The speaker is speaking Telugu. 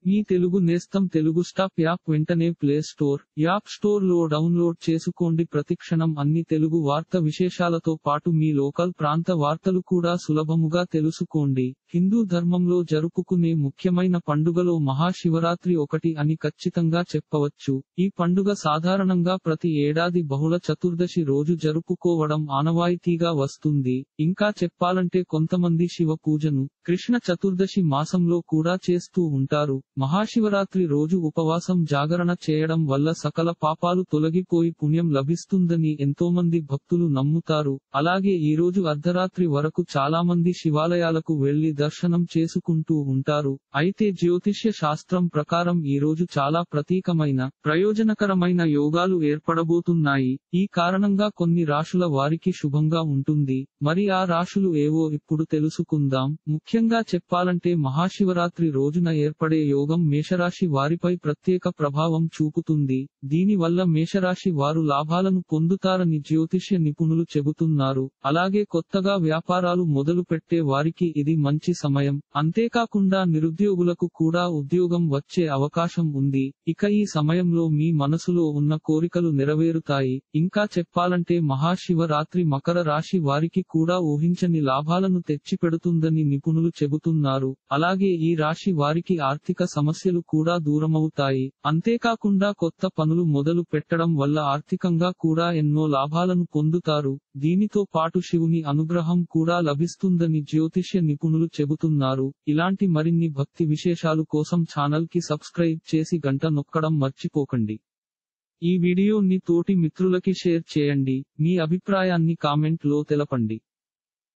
మీ తెలుగు నేస్తం తెలుగు స్టాప్ యాప్ వెంటనే ప్లే స్టోర్, యాప్ స్టోర్ లో డౌన్లోడ్ చేసుకోండి. ప్రతిక్షణం అన్ని తెలుగు వార్త విశేషాలతో పాటు మీ లోకల్ ప్రాంత వార్తలు కూడా సులభముగా తెలుసుకోండి. హిందూ ధర్మంలో జరుపుకునే ముఖ్యమైన పండుగలో మహాశివరాత్రి ఒకటి అని ఖచ్చితంగా చెప్పవచ్చు. ఈ పండుగ సాధారణంగా ప్రతి ఏడాది బహుళ చతుర్దశి రోజు జరుపుకోవడం ఆనవాయితీగా వస్తుంది. ఇంకా చెప్పాలంటే కొంతమంది శివ పూజను కృష్ణ చతుర్దశి మాసంలో కూడా చేస్తూ ఉంటారు. మహాశివరాత్రి రోజు ఉపవాసం జాగరణ చేయడం వల్ల సకల పాపాలు తొలగిపోయి పుణ్యం లభిస్తుందని ఎంతోమంది భక్తులు నమ్ముతారు. అలాగే ఈ రోజు అర్ధరాత్రి వరకు చాలామంది శివాలయాలకు వెళ్లి దర్శనం చేసుకుంటూ ఉంటారు. అయితే జ్యోతిష్య శాస్త్రం ప్రకారం ఈ రోజు చాలా ప్రతీకమైన, ప్రయోజనకరమైన యోగాలు ఏర్పడబోతున్నాయి. ఈ కారణంగా కొన్ని రాశుల వారికి శుభంగా ఉంటుంది. మరి ఆ రాశులు ఏవో ఇప్పుడు తెలుసుకుందాం. ముఖ్యంగా చెప్పాలంటే మహాశివరాత్రి రోజున ఏర్పడే యోగం మేషరాశి వారిపై ప్రత్యేక ప్రభావం చూపుతుంది. దీని వల్ల మేషరాశి వారు లాభాలను పొందుతారని జ్యోతిష్య నిపుణులు చెబుతున్నారు. అలాగే కొత్తగా వ్యాపారాలు మొదలు పెట్టే వారికి ఇది మంచి సమయం. అంతేకాకుండా నిరుద్యోగులకు కూడా ఉద్యోగం వచ్చే అవకాశం ఉంది. ఇక ఈ సమయంలో మీ మనసులో ఉన్న కోరికలు నెరవేరుతాయి. ఇంకా చెప్పాలంటే మహాశివరాత్రి మకర రాశి వారికి కూడా ఊహించని లాభాలను తెచ్చిపెడుతుందని నిపుణులు చెబుతున్నారు. అలాగే ఈ రాశి వారికి ఆర్థిక సమస్యలు కూడా దూరమవుతాయి. అంతేకాకుండా కొత్త పనులు మొదలు పెట్టడం వల్ల ఆర్థికంగా కూడా ఎన్నో లాభాలను పొందుతారు. దీనితో పాటు శివుని అనుగ్రహం కూడా లభిస్తుందని జ్యోతిష్య నిపుణులు చెబుతున్నారు. ఇలాంటి మరిన్ని భక్తి విశేషాలు కోసం ఛానల్ కి సబ్స్క్రైబ్ చేసి గంట నొక్కడం మర్చిపోకండి. ఈ వీడియోని తోటి మిత్రులకి షేర్ చేయండి. మీ అభిప్రాయాన్ని కామెంట్ లో తెలపండి.